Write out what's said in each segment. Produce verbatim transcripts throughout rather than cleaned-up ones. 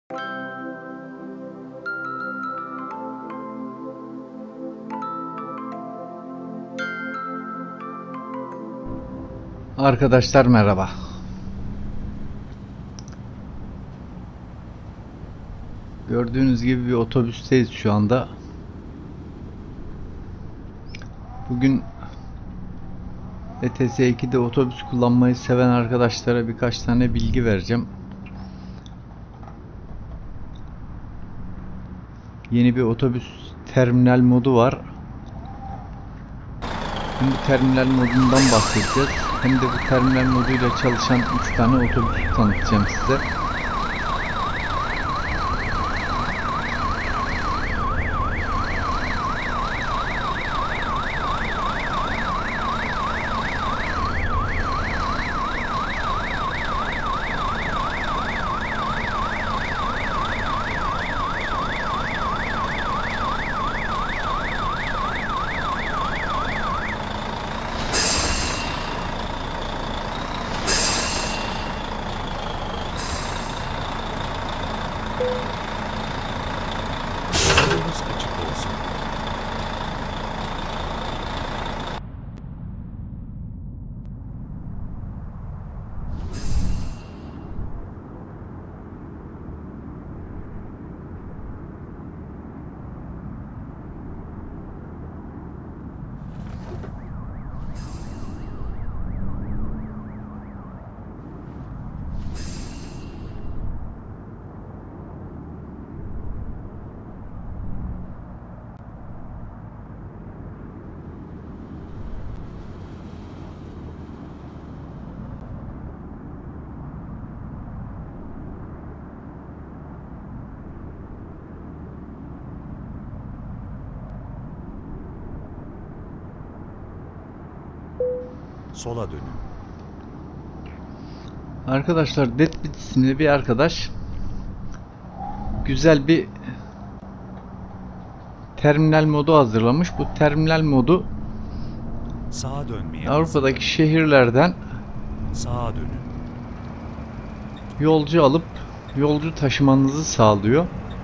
Arkadaşlar merhaba. Gördüğünüz gibi bir otobüsteyiz şu anda. Bugün E T S iki'de otobüs kullanmayı seven arkadaşlara birkaç tane bilgi vereceğim. Yeni bir otobüs terminal modu var. Hem bu terminal modundan bahsedeceğiz, hem de bu terminal moduyla çalışan üç tane otobüs tanıtacağım size. Yolunuz açık olsun. Sola dönün. Arkadaşlar, Deadbeat isimli bir arkadaş güzel bir terminal modu hazırlamış. Bu terminal modu Sağa dönmeye Avrupa'daki şehirlerden sağa dönün. yolcu alıp yolcu taşımanızı sağlıyor.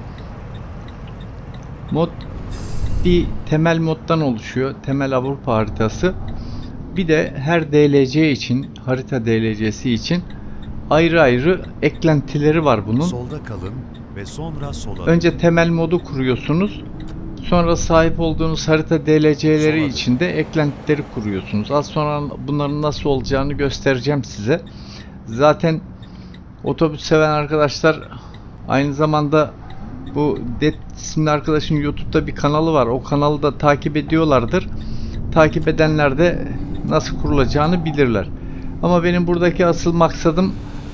Mod bir temel moddan oluşuyor. Temel Avrupa haritası. Bir de her D L C için, harita D L C'si için ayrı ayrı eklentileri var bunun. Solda kalın ve sonra sola Önce temel modu kuruyorsunuz. Sonra sahip olduğunuz harita D L C'leri Sola için de eklentileri kuruyorsunuz. Az sonra bunların nasıl olacağını göstereceğim size. Zaten otobüs seven arkadaşlar, aynı zamanda bu Dead isimli arkadaşın YouTube'da bir kanalı var. O kanalı da takip ediyorlardır. Takip edenler de nasıl kurulacağını bilirler. Ama benim buradaki asıl maksadım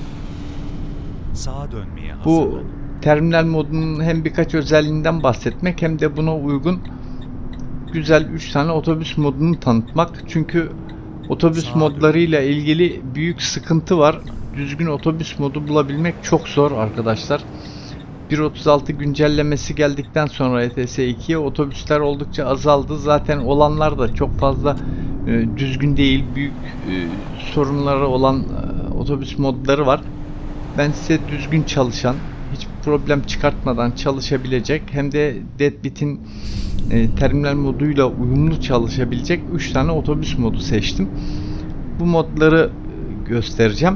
sağa dönmeye bu hazırlanın. terminal modunun hem birkaç özelliğinden bahsetmek, hem de buna uygun güzel üç tane otobüs modunu tanıtmak. Çünkü otobüs Sağa modlarıyla ilgili büyük sıkıntı var. Düzgün otobüs modu bulabilmek çok zor arkadaşlar. bir nokta otuz altı güncellemesi geldikten sonra E T S iki'ye otobüsler oldukça azaldı. Zaten olanlar da çok fazla e, düzgün değil. Büyük e, sorunları olan e, otobüs modları var. Ben size düzgün çalışan, hiç problem çıkartmadan çalışabilecek, hem de Deadbeat'in e, terminal moduyla uyumlu çalışabilecek üç tane otobüs modu seçtim. Bu modları göstereceğim.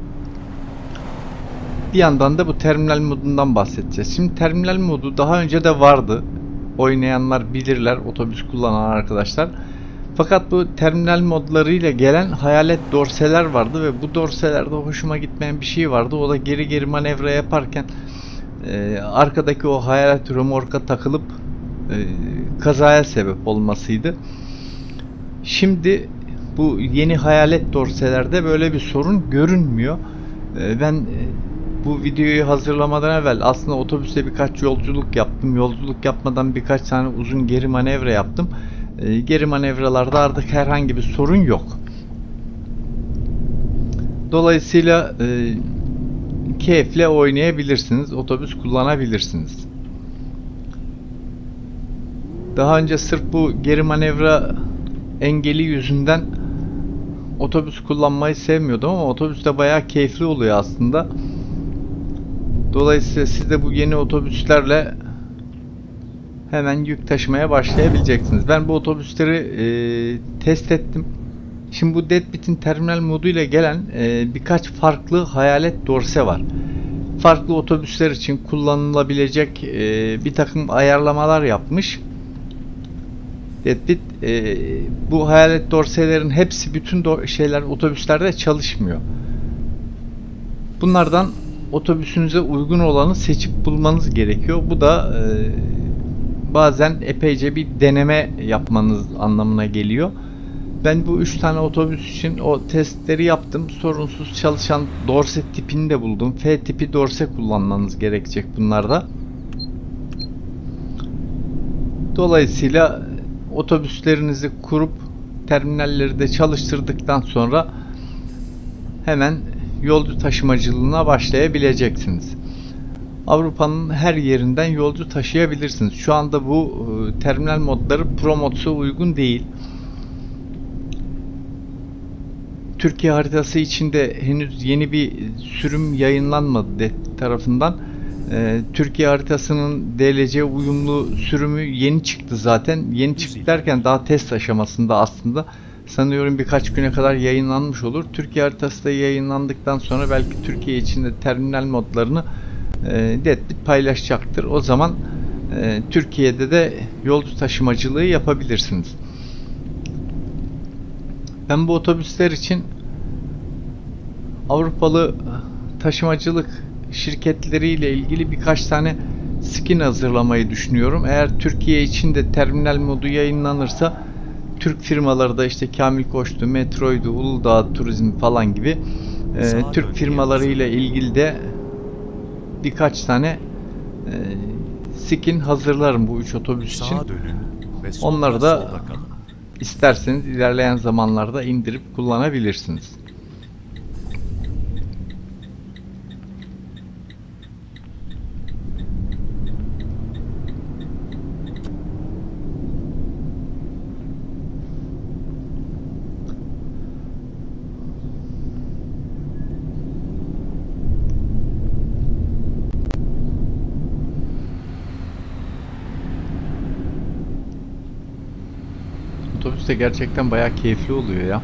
Bir yandan da bu terminal modundan bahsedeceğiz. Şimdi terminal modu daha önce de vardı. Oynayanlar bilirler, otobüs kullanan arkadaşlar. Fakat bu terminal modlarıyla gelen hayalet dorseler vardı ve bu dorselerde hoşuma gitmeyen bir şey vardı. O da geri geri manevra yaparken e, arkadaki o hayalet römorka takılıp e, kazaya sebep olmasıydı. Şimdi bu yeni hayalet dorselerde böyle bir sorun görünmüyor. E, ben e, bu videoyu hazırlamadan evvel aslında otobüste birkaç yolculuk yaptım. Yolculuk yapmadan birkaç tane uzun geri manevra yaptım. E, geri manevralarda artık herhangi bir sorun yok. Dolayısıyla e, keyifle oynayabilirsiniz. Otobüs kullanabilirsiniz. Daha önce sırf bu geri manevra engeli yüzünden otobüs kullanmayı sevmiyordum ama otobüste bayağı keyifli oluyor aslında. Dolayısıyla siz de bu yeni otobüslerle hemen yük taşımaya başlayabileceksiniz. Ben bu otobüsleri e, test ettim. Şimdi bu Deadbeat'in terminal moduyla gelen e, birkaç farklı hayalet dorse var. Farklı otobüsler için kullanılabilecek e, bir takım ayarlamalar yapmış. Deadbeat e, bu hayalet dorselerin hepsi bütün do şeyler otobüslerde çalışmıyor. Bunlardan otobüsünüze uygun olanı seçip bulmanız gerekiyor. Bu da e, bazen epeyce bir deneme yapmanız anlamına geliyor. Ben bu üç tane otobüs için o testleri yaptım. Sorunsuz çalışan dorse tipini de buldum. F tipi dorse kullanmanız gerekecek bunlarda. Dolayısıyla otobüslerinizi kurup terminalleri de çalıştırdıktan sonra hemen yolcu taşımacılığına başlayabileceksiniz. Avrupa'nın her yerinden yolcu taşıyabilirsiniz. Şu anda bu e, terminal modları Pro Mods'a uygun değil. Türkiye haritası içinde henüz yeni bir sürüm yayınlanmadı D E T tarafından. Ee, Türkiye haritasının D L C uyumlu sürümü yeni çıktı zaten. Yeni çıktı derken daha test aşamasında aslında. Sanıyorum birkaç güne kadar yayınlanmış olur. Türkiye haritası da yayınlandıktan sonra belki Türkiye içinde terminal modlarını e, Deadbeat paylaşacaktır. O zaman e, Türkiye'de de yolcu taşımacılığı yapabilirsiniz. Ben bu otobüsler için Avrupalı taşımacılık şirketleriyle ilgili birkaç tane skin hazırlamayı düşünüyorum. Eğer Türkiye için de terminal modu yayınlanırsa Türk firmaları da işte Kamil Koç'tu, Metro'ydu, Uludağ Turizm falan gibi e, Türk firmalarıyla ilgili de birkaç tane e, skin hazırlarım bu üç otobüs için. Onları da İsterseniz ilerleyen zamanlarda indirip kullanabilirsiniz. Otobüs de gerçekten bayağı keyifli oluyor ya.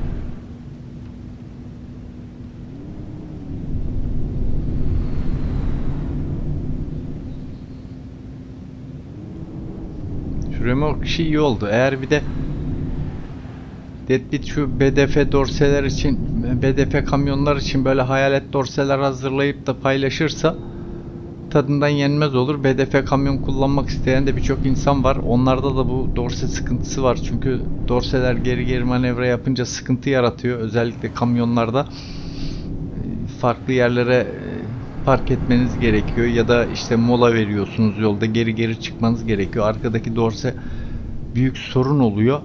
Şu remork işi iyi oldu. Eğer bir de Deadbeat şu B D F dorseler için, B D F kamyonlar için böyle hayalet dorseler hazırlayıp da paylaşırsa tadından yenmez olur. B D F kamyon kullanmak isteyen de birçok insan var. Onlarda da bu dorse sıkıntısı var. Çünkü dorseler geri geri manevra yapınca sıkıntı yaratıyor. Özellikle kamyonlarda farklı yerlere park etmeniz gerekiyor ya da işte mola veriyorsunuz yolda, geri geri çıkmanız gerekiyor. Arkadaki dorse büyük sorun oluyor.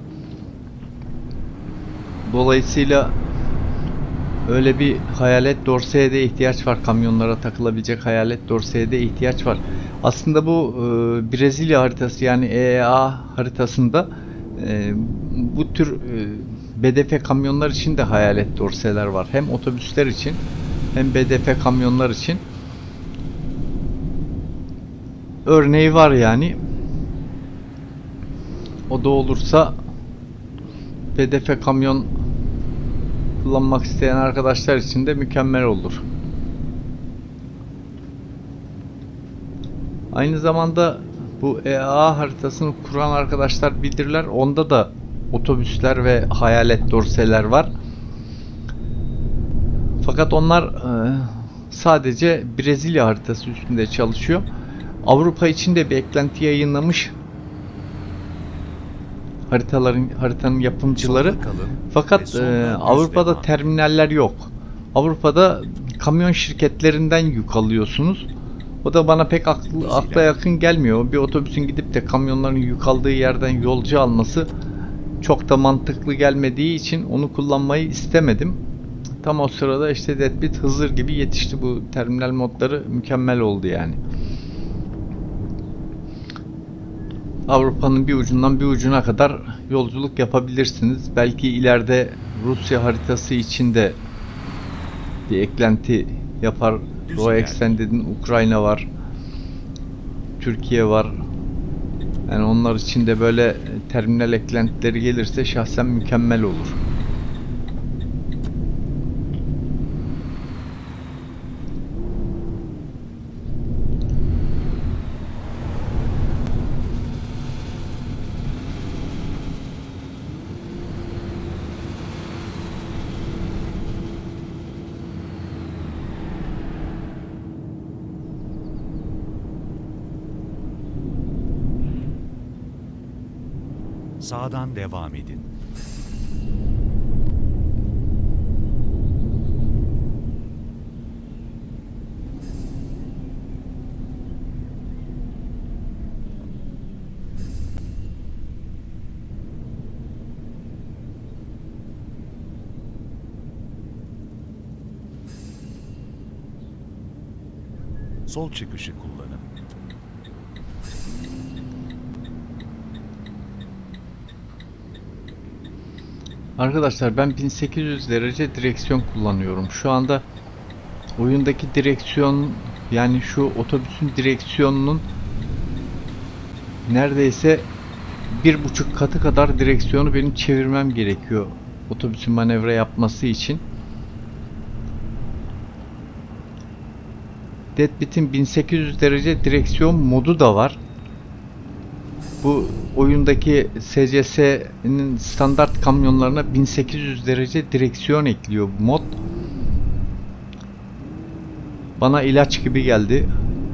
Dolayısıyla öyle bir hayalet dorseye de ihtiyaç var. Kamyonlara takılabilecek hayalet dorseye de ihtiyaç var. Aslında bu e, Brezilya haritası yani E E A haritasında e, bu tür e, B D F kamyonlar için de hayalet dorseler var. Hem otobüsler için hem B D F kamyonlar için. Örneği var yani. O da olursa B D F kamyon kullanmak isteyen arkadaşlar için de mükemmel olur. Aynı zamanda bu E A haritasını kuran arkadaşlar bilirler. Onda da otobüsler ve hayalet dorseler var. Fakat onlar e, sadece Brezilya haritası üstünde çalışıyor. Avrupa için de bir eklenti yayınlamış haritaların haritanın yapımcıları. Fakat e, Avrupa'da terminaller yok. Avrupa'da kamyon şirketlerinden yük alıyorsunuz. O da bana pek aklı, akla yakın gelmiyor. Bir otobüsün gidip de kamyonların yük aldığı yerden yolcu alması çok da mantıklı gelmediği için onu kullanmayı istemedim. Tam o sırada işte Deadbeat Hızır gibi yetişti. Bu terminal modları mükemmel oldu yani. Avrupa'nın bir ucundan bir ucuna kadar yolculuk yapabilirsiniz. Belki ileride Rusya haritası için de bir eklenti yapar Düz Doğu ilerleyin. Extended'in Ukrayna var. Türkiye var. Yani onlar için de böyle terminal eklentileri gelirse şahsen mükemmel olur. Sağdan devam edin. Sol çıkışı kullanın. Arkadaşlar ben bin sekiz yüz derece direksiyon kullanıyorum. Şu anda oyundaki direksiyon, yani şu otobüsün direksiyonunun neredeyse bir buçuk katı kadar direksiyonu benim çevirmem gerekiyor otobüsün manevra yapması için. Deadbeat'in bin sekiz yüz derece direksiyon modu da var. Bu oyundaki S C S'nin standart kamyonlarına bin sekiz yüz derece direksiyon ekliyor bu mod. Bana ilaç gibi geldi.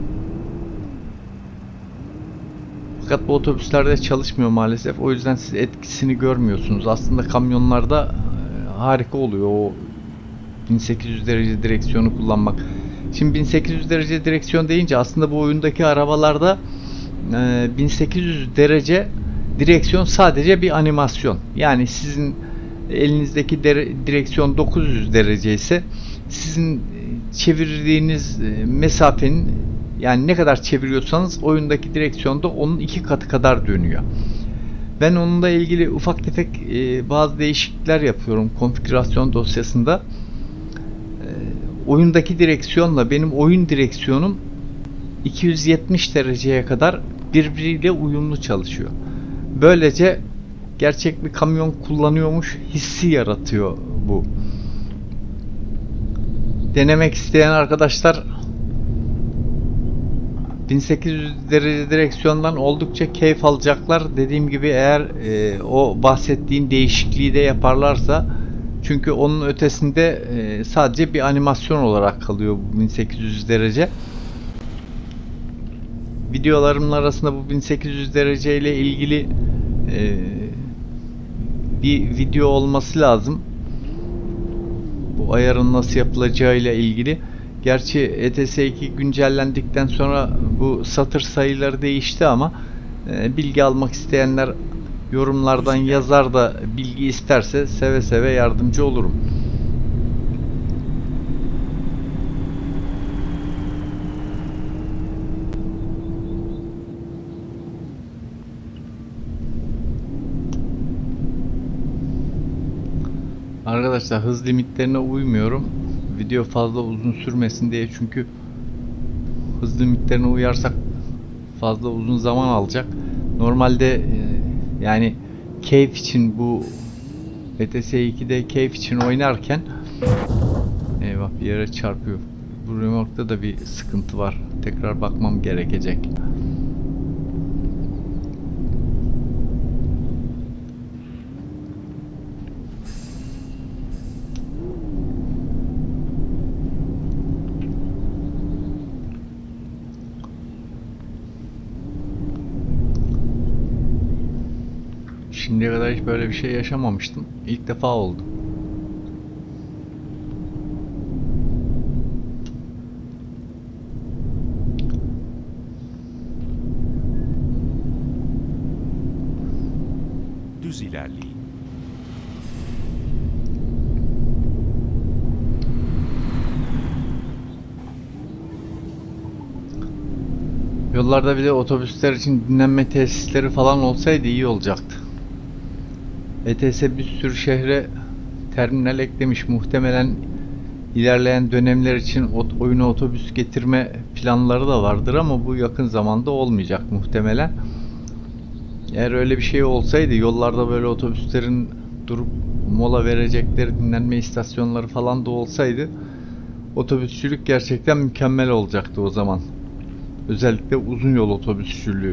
Fakat bu otobüslerde çalışmıyor maalesef. O yüzden siz etkisini görmüyorsunuz. Aslında kamyonlarda harika oluyor o bin sekiz yüz derece direksiyonu kullanmak. Şimdi bin sekiz yüz derece direksiyon deyince aslında bu oyundaki arabalarda bin sekiz yüz derece direksiyon sadece bir animasyon. Yani sizin elinizdeki direksiyon dokuz yüz derece ise sizin çevirdiğiniz mesafenin, yani ne kadar çeviriyorsanız oyundaki direksiyonda onun iki katı kadar dönüyor. Ben onunla ilgili ufak tefek e, bazı değişiklikler yapıyorum konfigürasyon dosyasında. E, oyundaki direksiyonla benim oyun direksiyonum iki yüz yetmiş dereceye kadar birbiriyle uyumlu çalışıyor. Böylece gerçek bir kamyon kullanıyormuş hissi yaratıyor bu. Denemek isteyen arkadaşlar bin sekiz yüz derece direksiyondan oldukça keyif alacaklar. Dediğim gibi eğer e, o bahsettiğim değişikliği de yaparlarsa, çünkü onun ötesinde e, sadece bir animasyon olarak kalıyor bu bin sekiz yüz derece. Videolarımın arasında bu bin sekiz yüz derece ile ilgili e, bir video olması lazım. Bu ayarın nasıl yapılacağı ile ilgili. Gerçi E T S iki güncellendikten sonra bu satır sayıları değişti ama e, bilgi almak isteyenler yorumlardan yazar da bilgi isterse seve seve yardımcı olurum. Arkadaşlar hız limitlerine uymuyorum. Video fazla uzun sürmesin diye, çünkü hız limitlerine uyarsak fazla uzun zaman alacak. Normalde e, yani keyif için, bu E T S iki'de keyif için oynarken, eyvah bir yere çarpıyor. Bu remorkta da bir sıkıntı var. Tekrar bakmam gerekecek. Şimdiye kadar hiç böyle bir şey yaşamamıştım. İlk defa oldu. Düz ilerleyin. Yollarda bir de otobüsler için dinlenme tesisleri falan olsaydı iyi olacaktı. E T S bir sürü şehre terminal eklemiş. Muhtemelen ilerleyen dönemler için ot- oyuna otobüs getirme planları da vardır ama bu yakın zamanda olmayacak muhtemelen. Eğer öyle bir şey olsaydı, yollarda böyle otobüslerin durup mola verecekleri dinlenme istasyonları falan da olsaydı, otobüsçülük gerçekten mükemmel olacaktı o zaman. Özellikle uzun yol otobüsçülüğü.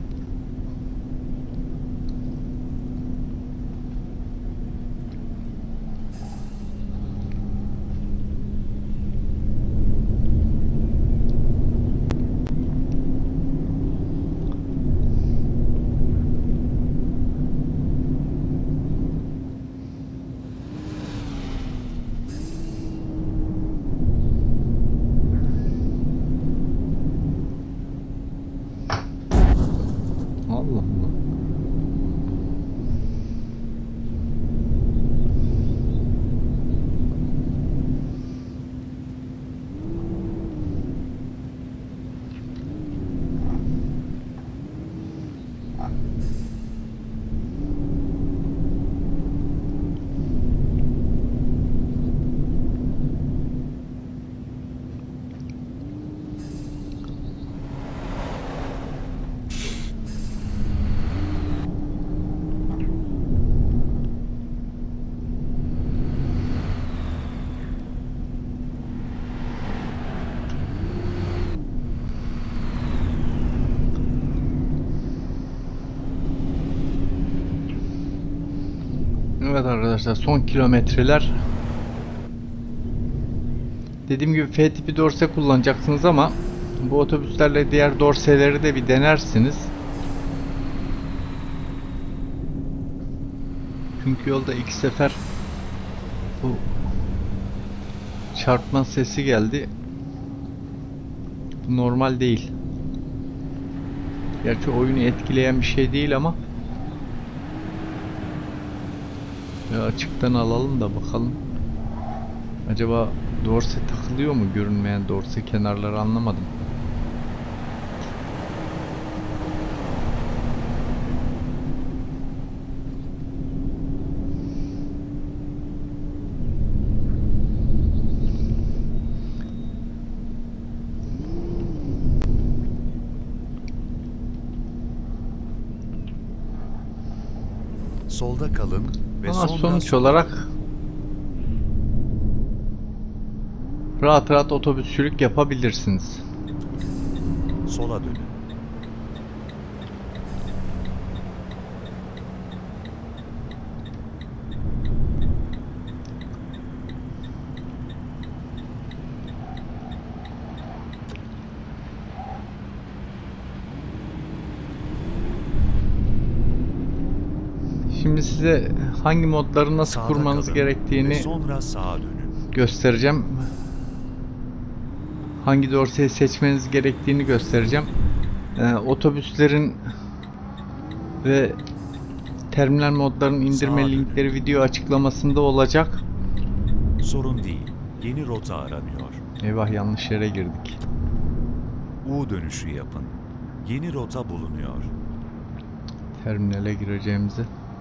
Allah Allah. Evet arkadaşlar, son kilometreler. Dediğim gibi F tipi dorse kullanacaksınız ama bu otobüslerle diğer dorseleri de bir denersiniz. Çünkü yolda iki sefer bu çarpma sesi geldi. Bu normal değil. Gerçi oyunu etkileyen bir şey değil ama ya açıktan alalım da bakalım. Acaba dorse takılıyor mu? Görünmeyen dorse kenarları, anlamadım. Solda kalın ve Ama sonra sonuç sola olarak dönün. rahat rahat otobüsçülük yapabilirsiniz. Sola dönün. Şimdi size hangi modları nasıl Sağda kurmanız kalın gerektiğini ve sonra sağa dönün. göstereceğim. Hangi dorseyi seçmeniz gerektiğini göstereceğim. Ee, otobüslerin ve terminal modların indirme Sağa linkleri dönün. video açıklamasında olacak. Sorun değil. Yeni rota aranıyor. Eyvah, yanlış yere girdik. U dönüşü yapın. Yeni rota bulunuyor. Terminale gireceğimizi.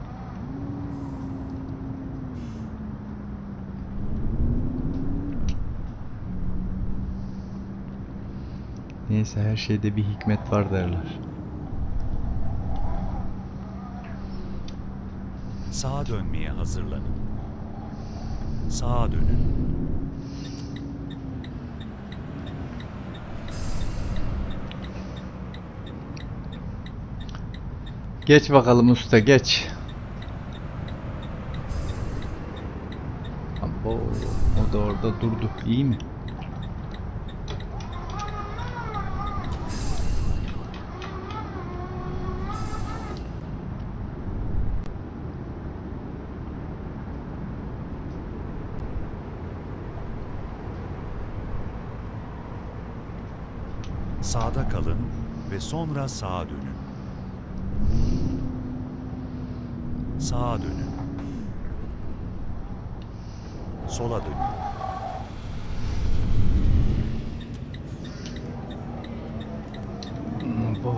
Neyse, her şeyde bir hikmet var derler. Sağa dönmeye hazırlanın. Sağa dönün. Geç bakalım usta, geç. Abo, o da orada durdu. İyi mi? Sağda kalın ve sonra sağa dönün. Sağa dönün. Sola dönün. Abo.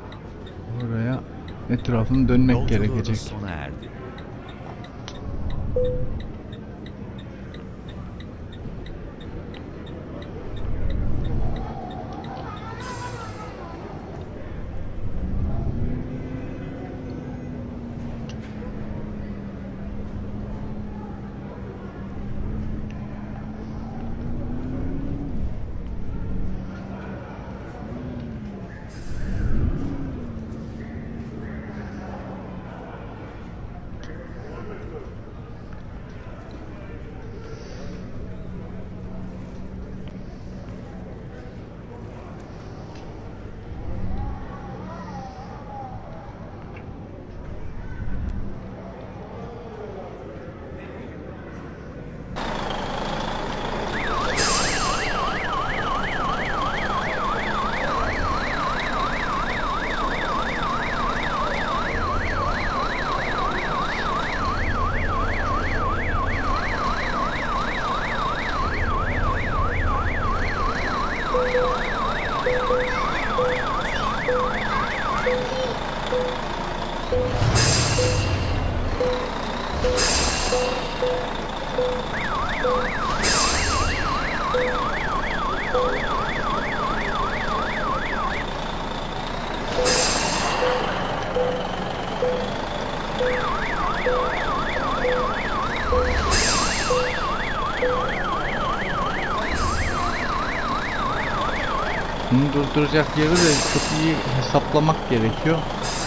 Buraya etrafını dönmek Yolculuğunuz gerekecek. sona erdi. Bunu durduracak yeri de çok iyi hesaplamak gerekiyor.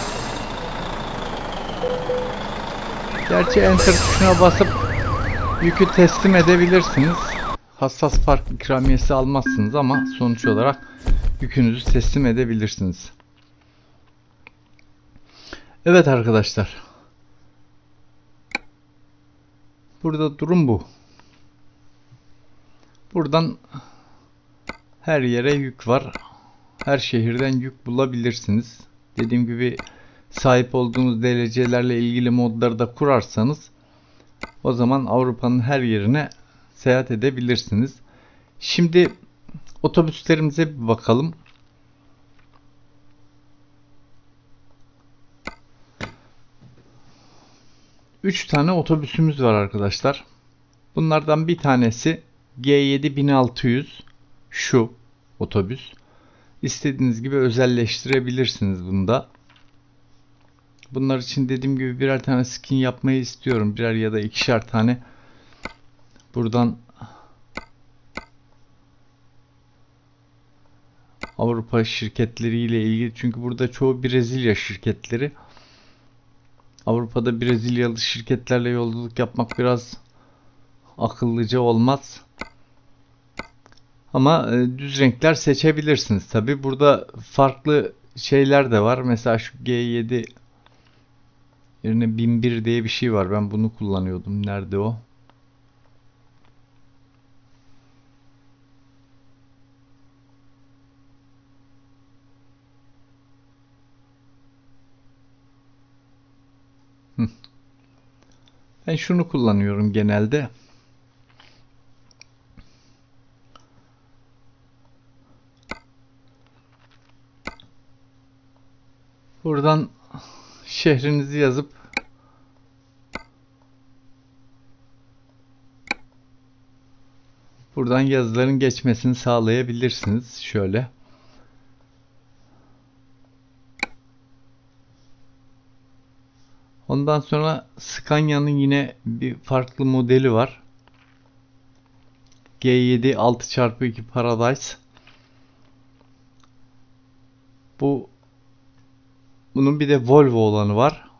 Gerçi enter tuşuna basıp yükü teslim edebilirsiniz. Hassas park ikramiyesi almazsınız ama sonuç olarak yükünüzü teslim edebilirsiniz. Evet arkadaşlar. Burada durum bu. Buradan her yere yük var. Her şehirden yük bulabilirsiniz. Dediğim gibi sahip olduğunuz D L C'lerle ilgili modları da kurarsanız o zaman Avrupa'nın her yerine seyahat edebilirsiniz. Şimdi otobüslerimize bir bakalım. üç tane otobüsümüz var arkadaşlar. Bunlardan bir tanesi G yedi bin altı yüz, şu otobüs. İstediğiniz gibi özelleştirebilirsiniz bunda. Bunlar için dediğim gibi birer tane skin yapmayı istiyorum. Birer ya da ikişer tane. Buradan Avrupa şirketleriyle ilgili, çünkü burada çoğu Brezilya şirketleri. Avrupa'da Brezilyalı şirketlerle yolculuk yapmak biraz akıllıca olmaz. Ama e, düz renkler seçebilirsiniz. Tabi burada farklı şeyler de var. Mesela şu G yedi yerine bin bir diye bir şey var. Ben bunu kullanıyordum. Nerede o? Hı. Ben şunu kullanıyorum genelde. Buradan şehrinizi yazıp buradan yazıların geçmesini sağlayabilirsiniz. Şöyle. Ondan sonra Scania'nın yine bir farklı modeli var. G yedi altı çarpı iki Paradise. Bu bunun bir de Volvo olanı var.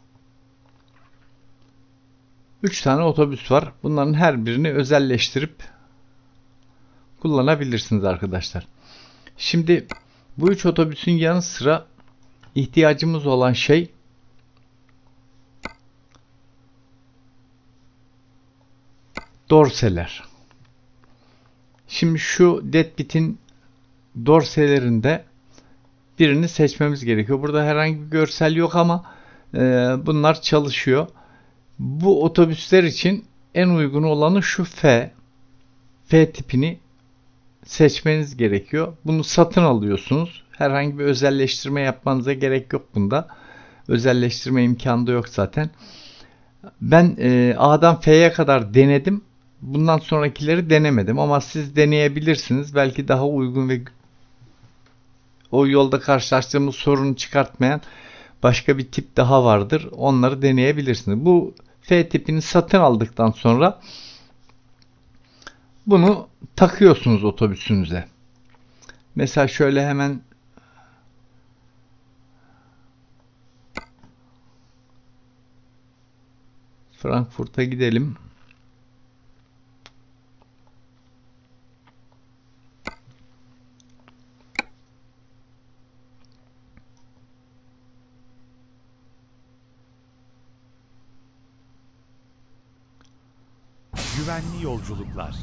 üç tane otobüs var. Bunların her birini özelleştirip kullanabilirsiniz arkadaşlar. Şimdi bu üç otobüsün yanı sıra ihtiyacımız olan şey dorseler. Şimdi şu Deadbeat'in dorselerinde birini seçmemiz gerekiyor. Burada herhangi bir görsel yok ama e, bunlar çalışıyor. Bu otobüsler için en uygun olanı şu F. F tipini seçmeniz gerekiyor. Bunu satın alıyorsunuz. Herhangi bir özelleştirme yapmanıza gerek yok bunda. Özelleştirme imkanı da yok zaten. Ben e, A'dan F'ye kadar denedim. Bundan sonrakileri denemedim ama siz deneyebilirsiniz. Belki daha uygun ve o yolda karşılaştığımız sorunu çıkartmayan başka bir tip daha vardır. Onları deneyebilirsiniz. Bu F tipini satın aldıktan sonra bunu takıyorsunuz otobüsünüze. Mesela şöyle hemen Frankfurt'a gidelim. Güvenli yolculuklar.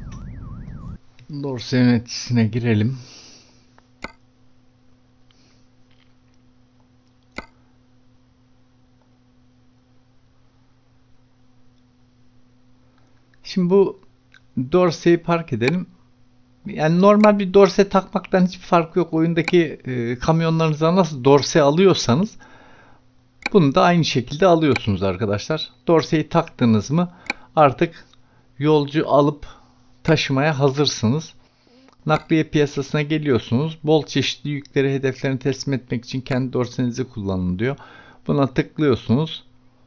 Dorse yöneticisine girelim. Şimdi bu dorseyi park edelim. Yani normal bir dorse takmaktan hiçbir farkı yok. Oyundaki e, kamyonlarınıza nasıl dorse alıyorsanız bunu da aynı şekilde alıyorsunuz arkadaşlar. Dorseyi taktınız mı artık yolcu alıp taşımaya hazırsınız. Nakliye piyasasına geliyorsunuz. Bol çeşitli yükleri hedeflerine teslim etmek için kendi dorsenizi kullanın diyor. Buna tıklıyorsunuz.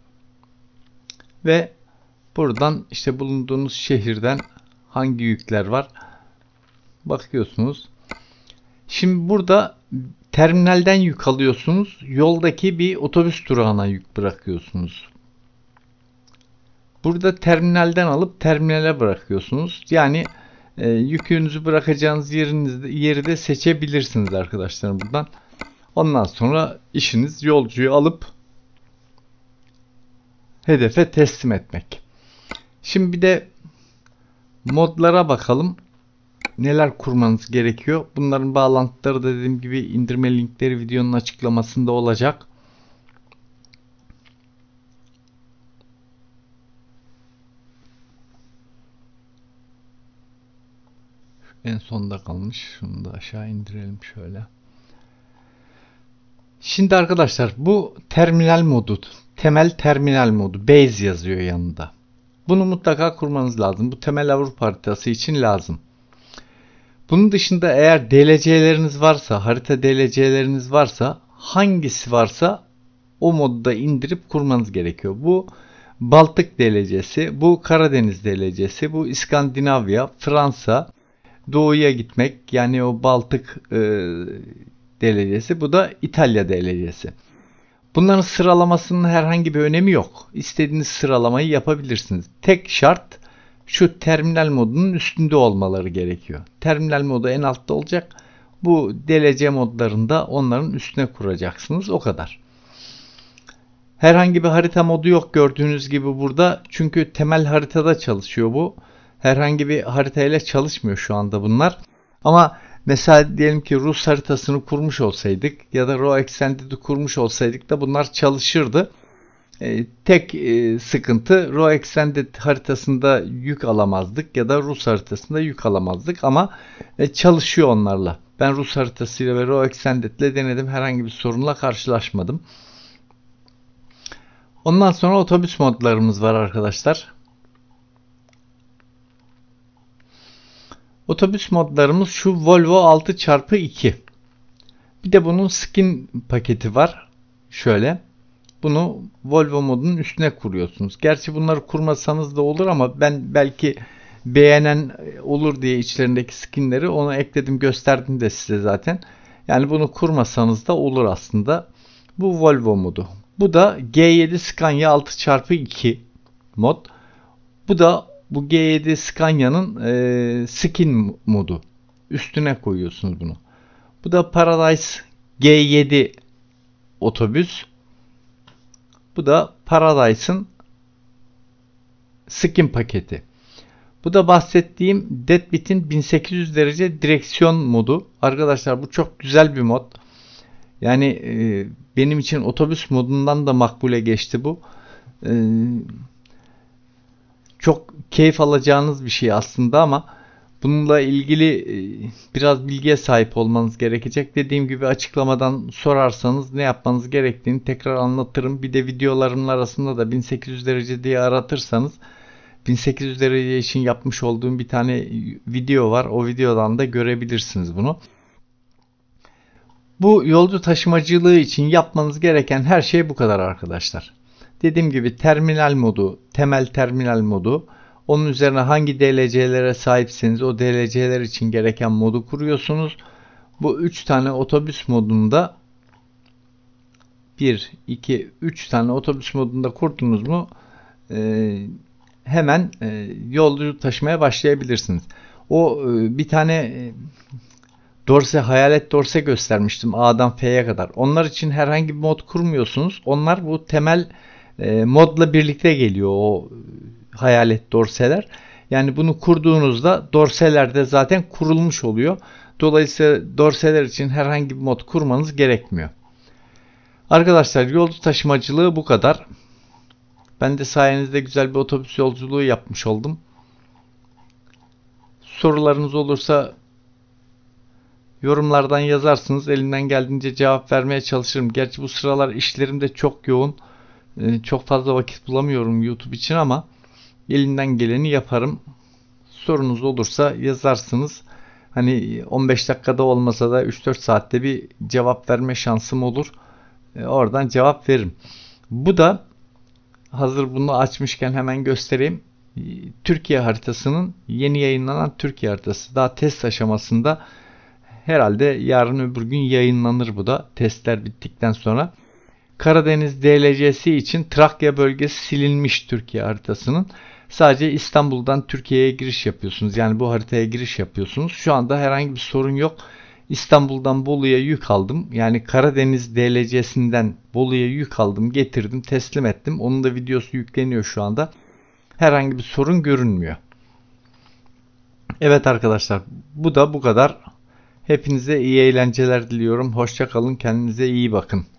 Ve buradan işte bulunduğunuz şehirden hangi yükler var bakıyorsunuz. Şimdi burada terminalden yük alıyorsunuz. Yoldaki bir otobüs durağına yük bırakıyorsunuz. Burada terminalden alıp terminale bırakıyorsunuz. Yani e, yükünüzü bırakacağınız yerinizde, yeri de seçebilirsiniz arkadaşlar buradan. Ondan sonra işiniz yolcuyu alıp hedefe teslim etmek. Şimdi bir de modlara bakalım. Neler kurmanız gerekiyor? Bunların bağlantıları da dediğim gibi indirme linkleri videonun açıklamasında olacak. En sonda kalmış. Şunu da aşağı indirelim şöyle. Şimdi arkadaşlar bu terminal modu. Temel terminal modu. Base yazıyor yanında. Bunu mutlaka kurmanız lazım. Bu temel Avrupa haritası için lazım. Bunun dışında eğer D L C'leriniz varsa, harita D L C'leriniz varsa hangisi varsa o modu da indirip kurmanız gerekiyor. Bu Baltık D L C'si, bu Karadeniz D L C'si, bu İskandinavya, Fransa, Doğu'ya gitmek yani o Baltık e, D L C'si, bu da İtalya D L C'si. Bunların sıralamasının herhangi bir önemi yok. İstediğiniz sıralamayı yapabilirsiniz. Tek şart şu terminal modunun üstünde olmaları gerekiyor. Terminal modu en altta olacak. Bu D L C modlarında onların üstüne kuracaksınız. O kadar. Herhangi bir harita modu yok gördüğünüz gibi burada. Çünkü temel haritada çalışıyor bu. Herhangi bir haritayla çalışmıyor şu anda bunlar. Ama mesela diyelim ki Rus haritasını kurmuş olsaydık ya da Raw Extended'i kurmuş olsaydık da bunlar çalışırdı. E, tek e, sıkıntı Raw Extended haritasında yük alamazdık ya da Rus haritasında yük alamazdık ama e, çalışıyor onlarla. Ben Rus haritasıyla ve Raw Extended ile denedim. Herhangi bir sorunla karşılaşmadım. Ondan sonra otobüs modlarımız var arkadaşlar. Otobüs modlarımız şu Volvo altı çarpı iki. Bir de bunun skin paketi var. Şöyle. Bunu Volvo modunun üstüne kuruyorsunuz. Gerçi bunları kurmasanız da olur ama ben belki beğenen olur diye içlerindeki skinleri ona ekledim, gösterdim de size zaten. Yani bunu kurmasanız da olur aslında. Bu Volvo modu. Bu da G yedi Scania altı çarpı iki mod. Bu da bu G yedi Scania'nın e, skin modu. Üstüne koyuyorsunuz bunu. Bu da Paradise G yedi otobüs. Bu da Paradise'ın skin paketi. Bu da bahsettiğim Deadbeat'in bin sekiz yüz derece direksiyon modu. Arkadaşlar bu çok güzel bir mod. Yani e, benim için otobüs modundan da makbule geçti bu. E, çok keyif alacağınız bir şey aslında ama Bununla ilgili e, biraz bilgiye sahip olmanız gerekecek. Dediğim gibi açıklamadan sorarsanız ne yapmanız gerektiğini tekrar anlatırım. Bir de videolarımın arasında da bin sekiz yüz derece diye aratırsanız bin sekiz yüz derece için yapmış olduğum bir tane video var. O videodan da görebilirsiniz bunu. Bu yolcu taşımacılığı için yapmanız gereken her şey bu kadar arkadaşlar. Dediğim gibi terminal modu, temel terminal modu. Onun üzerine hangi D L C'lere sahipseniz o D L C'ler için gereken modu kuruyorsunuz. Bu üç tane otobüs modunda bir, iki, üç tane otobüs modunda kurdunuz mu e, hemen e, yolcu taşımaya başlayabilirsiniz. O e, bir tane e, dorse, hayalet dorse göstermiştim A'dan F'ye kadar. Onlar için herhangi bir mod kurmuyorsunuz. Onlar bu temel e, modla birlikte geliyor o hayalet dorseler. Yani bunu kurduğunuzda dorseler de zaten kurulmuş oluyor. Dolayısıyla dorseler için herhangi bir mod kurmanız gerekmiyor. Arkadaşlar yolcu taşımacılığı bu kadar. Ben de sayenizde güzel bir otobüs yolculuğu yapmış oldum. Sorularınız olursa yorumlardan yazarsınız. Elimden geldiğince cevap vermeye çalışırım. Gerçi bu sıralar işlerim de çok yoğun. Çok fazla vakit bulamıyorum YouTube için ama elimden geleni yaparım. Sorunuz olursa yazarsınız. Hani on beş dakikada olmasa da üç dört saatte bir cevap verme şansım olur. Oradan cevap veririm. Bu da hazır bunu açmışken hemen göstereyim. Türkiye haritasının yeni yayınlanan Türkiye haritası. Daha test aşamasında. Herhalde yarın öbür gün yayınlanır bu da. Testler bittikten sonra. Karadeniz D L C'si için Trakya bölgesi silinmiş Türkiye haritasının. Sadece İstanbul'dan Türkiye'ye giriş yapıyorsunuz. Yani bu haritaya giriş yapıyorsunuz. Şu anda herhangi bir sorun yok. İstanbul'dan Bolu'ya yük aldım. Yani Karadeniz D L C'sinden Bolu'ya yük aldım, getirdim, teslim ettim. Onun da videosu yükleniyor şu anda. Herhangi bir sorun görünmüyor. Evet arkadaşlar, bu da bu kadar. Hepinize iyi eğlenceler diliyorum. Hoşça kalın, kendinize iyi bakın.